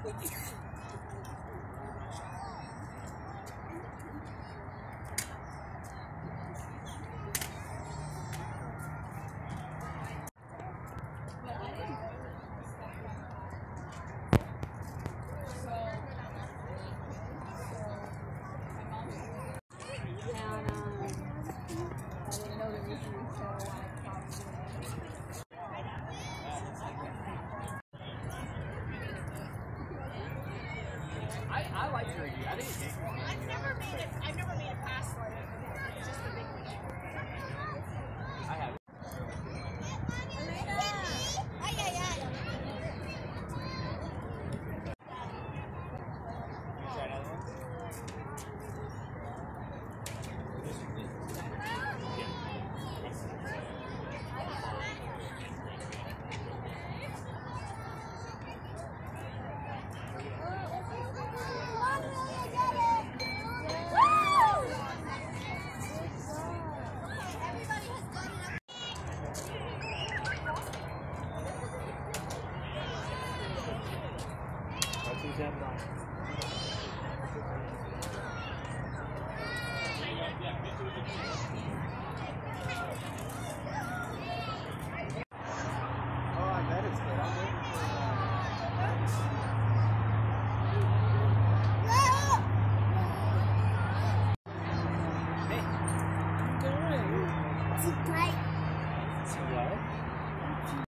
I like your idea. I think it's good. I've never made a pass for it. It's just a big one. I have. Yeah,